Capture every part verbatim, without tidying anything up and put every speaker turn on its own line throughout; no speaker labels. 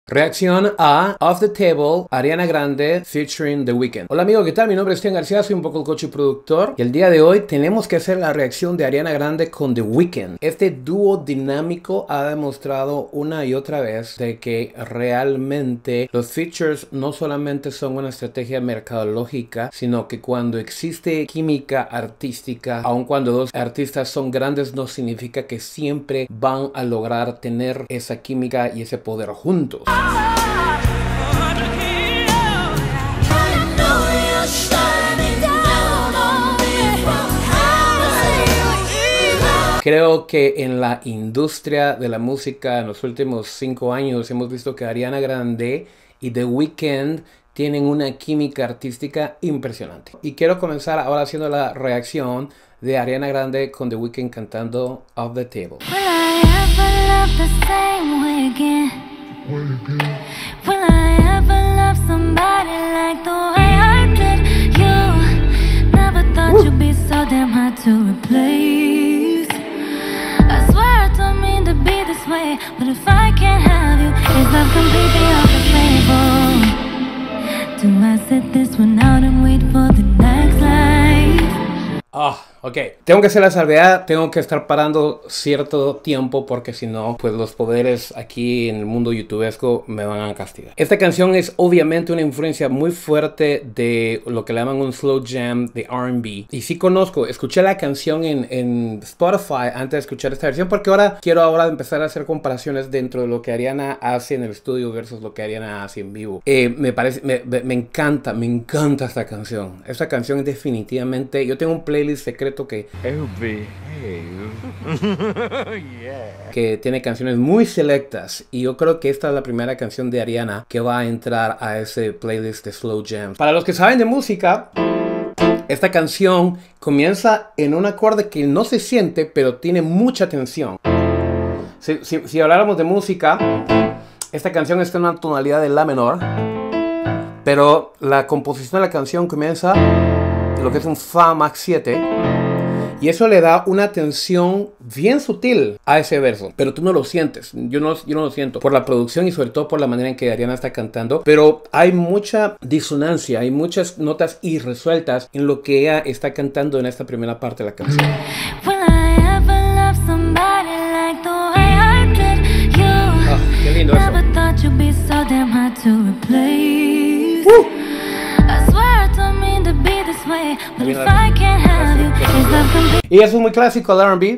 Reacción a Off the Table, Ariana Grande featuring The Weeknd. Hola amigo, ¿qué tal? Mi nombre es Cristian García, soy un poco el coach y productor. Y el día de hoy tenemos que hacer la reacción de Ariana Grande con The Weeknd. Este dúo dinámico ha demostrado una y otra vez de que realmente los features no solamente son una estrategia mercadológica, sino que cuando existe química artística, aun cuando dos artistas son grandes, no significa que siempre van a lograr tener esa química y ese poder juntos. Creo que en la industria de la música en los últimos cinco años hemos visto que Ariana Grande y The Weeknd tienen una química artística impresionante. Y quiero comenzar ahora haciendo la reacción de Ariana Grande con The Weeknd cantando Off the Table.
Will I ever love somebody like the way I did you? Never thought
Woo.
You'd be so damn hard to replace. I swear I don't mean to be this way, but if I can't have you, it's not completely off the table. Do I sit this one out and wait for the next life?
Ah, oh, ok. Tengo que hacer la salvedad, tengo que estar parando cierto tiempo porque si no, pues los poderes aquí en el mundo youtubesco me van a castigar. Esta canción es obviamente una influencia muy fuerte de lo que le llaman un slow jam de R and B. Y sí conozco, escuché la canción en, en Spotify antes de escuchar esta versión porque ahora quiero ahora empezar a hacer comparaciones dentro de lo que Ariana hace en el estudio versus lo que Ariana hace en vivo. Eh, me parece, me, me, me encanta, me encanta esta canción. Esta canción es definitivamente, yo tengo un playlist secreto que, yeah. que tiene canciones muy selectas y yo creo que esta es la primera canción de Ariana que va a entrar a ese playlist de Slow Jams. Para los que saben de música, esta canción comienza en un acorde que no se siente pero tiene mucha tensión. Si, si, si habláramos de música, esta canción está en una tonalidad de La menor, pero la composición de la canción comienza en lo que es un Fa max siete. Y eso le da una tensión bien sutil a ese verso. Pero tú no lo sientes. Yo no, yo no lo siento. Por la producción y sobre todo por la manera en que Ariana está cantando. Pero hay mucha disonancia. Hay muchas notas irresueltas en lo que ella está cantando en esta primera parte de la canción. Oh, qué lindo eso. Uh. Y eso es muy clásico del R and B.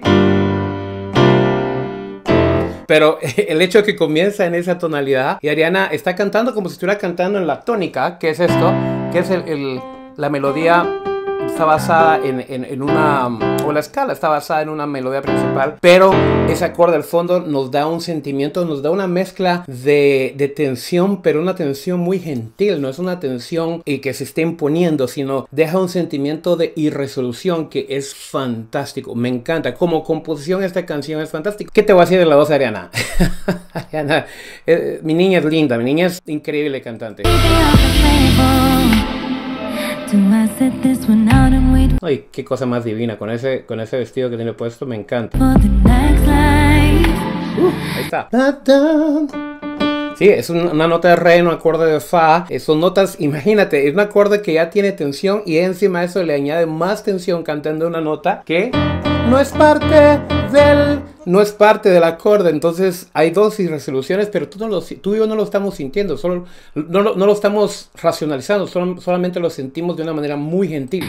Pero el hecho de que comienza en esa tonalidad y Ariana está cantando como si estuviera cantando en la tónica, que es esto, que es el, el, la melodía está basada en, en, en una, o la escala está basada en una melodía principal, pero ese acorde al fondo nos da un sentimiento, nos da una mezcla de, de tensión, pero una tensión muy gentil, no es una tensión y que se esté imponiendo, sino deja un sentimiento de irresolución que es fantástico, me encanta, como composición esta canción es fantástica. ¿Qué te voy a decir de la voz de Ariana? Ariana, eh, mi niña es linda, mi niña es increíble cantante. Ay, qué cosa más divina con ese, con ese vestido que tiene puesto, me encanta. Uh, ahí está. Sí, es una nota de re, un acorde de fa. Son notas, imagínate, es un acorde que ya tiene tensión y encima de eso le añade más tensión cantando una nota que no es parte del... no es parte del acorde. Entonces hay dos irresoluciones, pero tú, no lo, tú y yo no lo estamos sintiendo, solo, no, lo, no lo estamos racionalizando, solo, solamente lo sentimos de una manera muy gentil.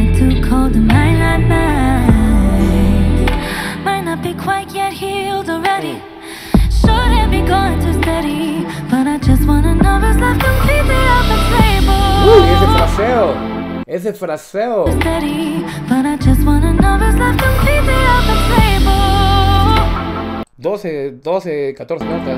Uy, ese fraseo, ese fraseo. doce, doce, catorce notas.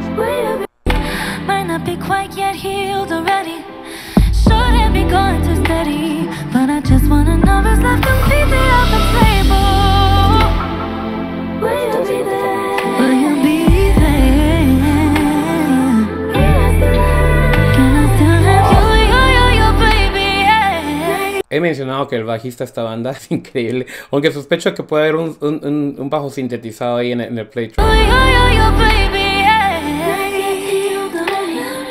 He mencionado que el bajista de esta banda es increíble, aunque sospecho que puede haber un, un, un bajo sintetizado ahí en, en el playtrack.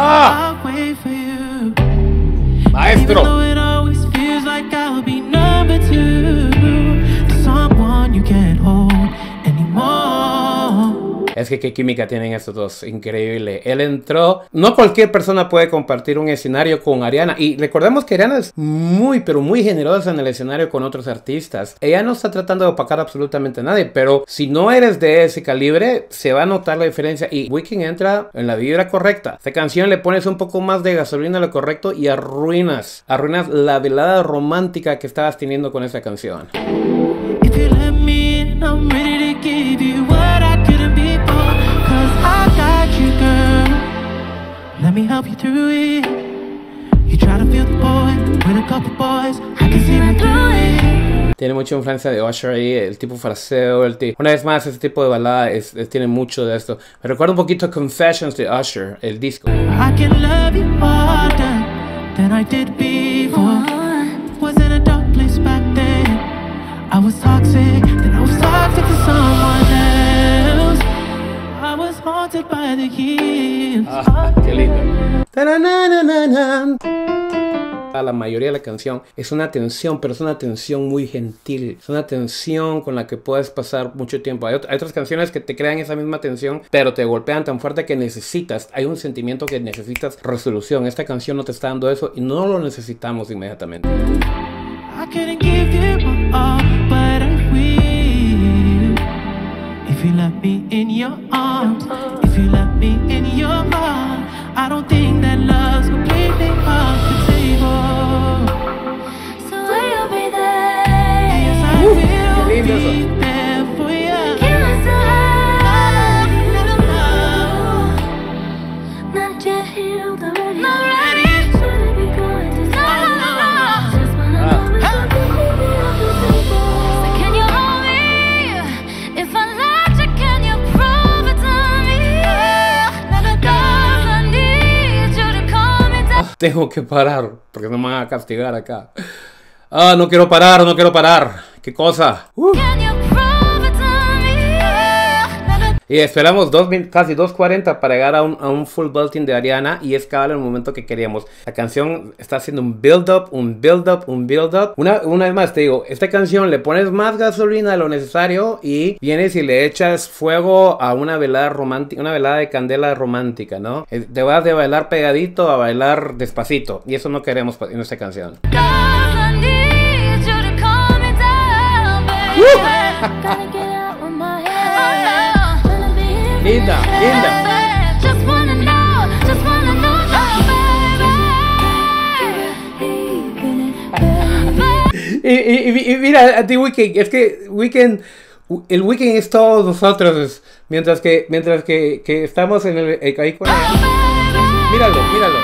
¡Ah! Maestro. Es que qué química tienen estos dos, increíble. Él entró, no cualquier persona puede compartir un escenario con Ariana. Y recordemos que Ariana es muy, pero muy generosa en el escenario con otros artistas. Ella no está tratando de opacar absolutamente a nadie, pero si no eres de ese calibre, se va a notar la diferencia. Y Weeknd entra en la vibra correcta. Esta canción le pones un poco más de gasolina a lo correcto y arruinas, arruinas la velada romántica que estabas teniendo con esta canción. If you let me in, I'm ready to give you what I couldn't be for, 'cause I got you, girl. Let me help you through it. You try to feel the boy with a couple boys, I can see right through it. Tiene mucha influencia de Usher ahí, el tipo fraseo, el tipo... Una vez más, este tipo de balada es, es, tiene mucho de esto. Me recuerda un poquito a Confessions de Usher, el disco. I can love you harder than I did before. Was in a dark place back then. I was toxic, then I was toxic to someone else. I was haunted by the years. Ah, qué lindo. La mayoría de la canción es una tensión, pero es una tensión muy gentil. Es una tensión con la que puedes pasar mucho tiempo. Hay, ot hay otras canciones que te crean esa misma tensión, pero te golpean tan fuerte que necesitas, hay un sentimiento que necesitas resolución. Esta canción no te está dando eso y no lo necesitamos inmediatamente. I couldn't give you my all, but I will. If you let me in your arms, if you let me in your heart, I don't think that love's completely off the table. So will you be there? Yes, I will be there for you. Give us a love, let them know. Not yet healed already. Not ready. Shouldn't be going to stop. Just wanna know. Tengo que parar, porque no me van a castigar acá. Ah, no quiero parar, no quiero parar. ¿Qué cosa? Uh. Y esperamos dos, casi dos cuarenta para llegar a un, a un full belting de Ariana. Y es cada el momento que queríamos. La canción está haciendo un build up, un build up, un build up. Una, una vez más te digo, esta canción le pones más gasolina de lo necesario y vienes y le echas fuego a una velada romántica, una velada de candela romántica, ¿no? Te vas de bailar pegadito a bailar despacito. Y eso no queremos en esta canción. Linda, linda. Just wanna know, just wanna know, y, y, y mira, a ti Weeknd, es que Weeknd, el Weeknd es todos nosotros, mientras que, mientras que, que estamos en el, ahí con él. Míralo, míralo.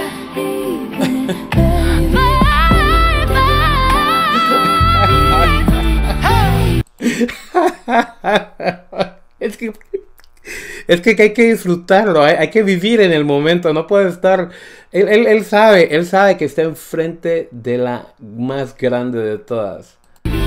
Es que Es que hay que disfrutarlo, hay, hay que vivir en el momento, no puede estar... Él, él, él sabe, él sabe que está enfrente de la más grande de todas.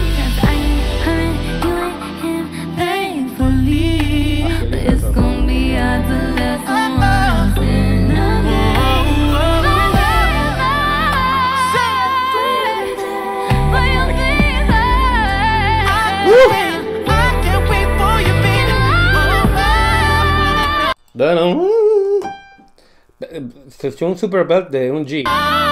Bueno, se echó un super belt de un G.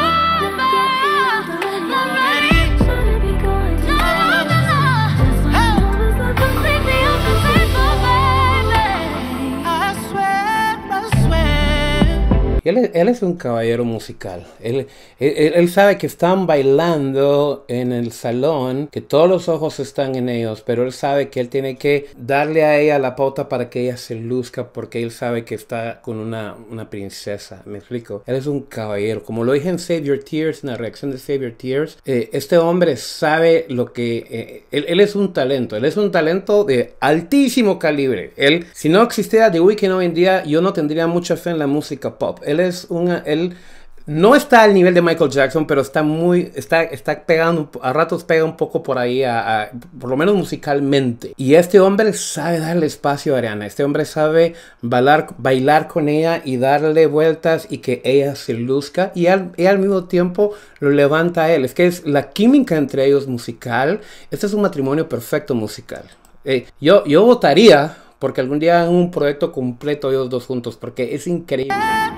Él, él es un caballero musical. Él, él, él sabe que están bailando en el salón, que todos los ojos están en ellos, pero él sabe que él tiene que darle a ella la pauta para que ella se luzca, porque él sabe que está con una, una princesa. ¿Me explico? Él es un caballero. Como lo dije en Save Your Tears, en la reacción de Save Your Tears, eh, este hombre sabe lo que... Eh, él, él es un talento. Él es un talento de altísimo calibre. Él, si no existiera The Weeknd hoy en día, yo no tendría mucha fe en la música pop. Él es una... Él, No está al nivel de Michael Jackson, pero está muy, está, está pegando, a ratos pega un poco por ahí, a, a, por lo menos musicalmente. Y este hombre sabe darle espacio a Ariana. Este hombre sabe bailar, bailar con ella y darle vueltas y que ella se luzca. Y al, y al mismo tiempo lo levanta a él. Es que es la química entre ellos musical. Este es un matrimonio perfecto musical. Eh, yo, yo votaría porque algún día hagan un proyecto completo ellos dos juntos, porque es increíble.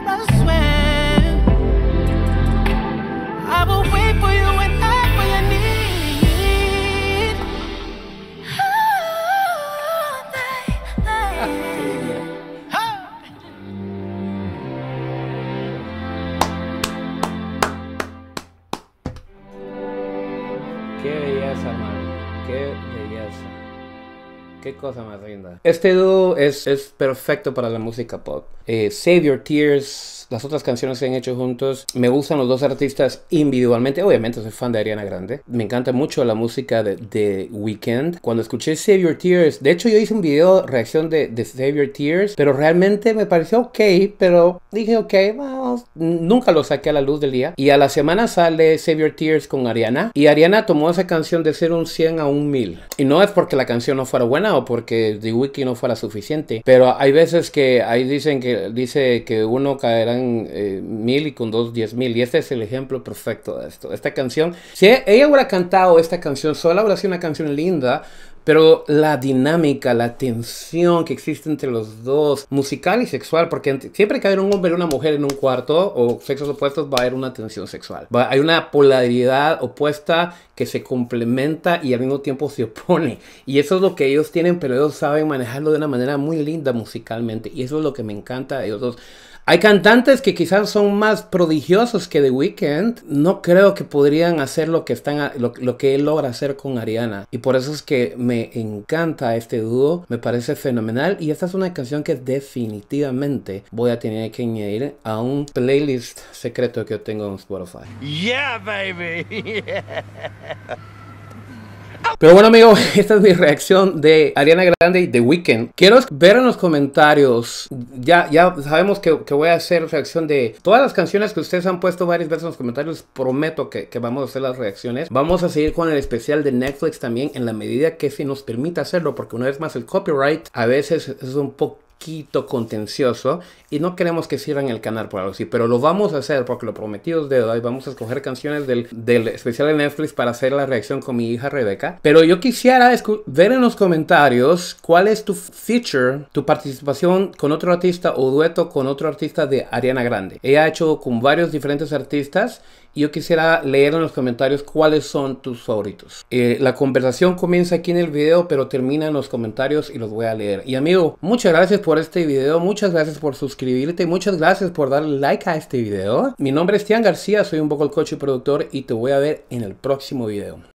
Qué belleza, man. Qué belleza. Qué cosa más linda. Este dúo es, es perfecto para la música pop. Eh, Save Your Tears. Las otras canciones que han hecho juntos. Me gustan los dos artistas individualmente. Obviamente soy fan de Ariana Grande. Me encanta mucho la música de, de Weeknd. Cuando escuché Save Your Tears. De hecho yo hice un video reacción de, de Save Your Tears. Pero realmente me pareció ok. Pero dije ok. Well, nunca lo saqué a la luz del día. Y a la semana sale Save Your Tears con Ariana. Y Ariana tomó esa canción de ser un cien a un mil. Y no es porque la canción no fuera buena o porque The Weeknd no fuera suficiente. Pero hay veces que ahí dicen que, dice que uno caerá Eh, mil y con dos diez mil, y este es el ejemplo perfecto de esto. Esta canción, si ella hubiera cantado esta canción sola, hubiera sido una canción linda, pero la dinámica, la tensión que existe entre los dos, musical y sexual, porque siempre que hay un hombre y una mujer en un cuarto o sexos opuestos va a haber una tensión sexual. Va, hay una polaridad opuesta que se complementa y al mismo tiempo se opone. Y eso es lo que ellos tienen, pero ellos saben manejarlo de una manera muy linda musicalmente. Y eso es lo que me encanta de ellos dos. Hay cantantes que quizás son más prodigiosos que The Weeknd. No creo que podrían hacer lo que, están, lo, lo que él logra hacer con Ariana. Y por eso es que me encanta este dúo. Me parece fenomenal. Y esta es una canción que definitivamente voy a tener que añadir a un playlist secreto que yo tengo en Spotify.
Yeah, baby. Yeah.
Pero bueno, amigos, esta es mi reacción de Ariana Grande y The Weeknd. Quiero ver en los comentarios. Ya, ya sabemos que, que voy a hacer reacción de todas las canciones que ustedes han puesto varias veces en los comentarios. Prometo que, que vamos a hacer las reacciones. Vamos a seguir con el especial de Netflix también, en la medida que se nos permita hacerlo, porque una vez más el copyright a veces es un poco contencioso y no queremos que cierren el canal por algo así, pero lo vamos a hacer porque lo prometido es deuda y vamos a escoger canciones del, del especial de Netflix para hacer la reacción con mi hija Rebeca. Pero yo quisiera ver en los comentarios cuál es tu feature, tu participación con otro artista o dueto con otro artista de Ariana Grande. Ella ha hecho con varios diferentes artistas y yo quisiera leer en los comentarios cuáles son tus favoritos. Eh, la conversación comienza aquí en el video, pero termina en los comentarios y los voy a leer. Y amigo, muchas gracias por este video, muchas gracias por suscribirte, muchas gracias por darle like a este video. Mi nombre es Tian García, soy un vocal coach y productor y te voy a ver en el próximo video.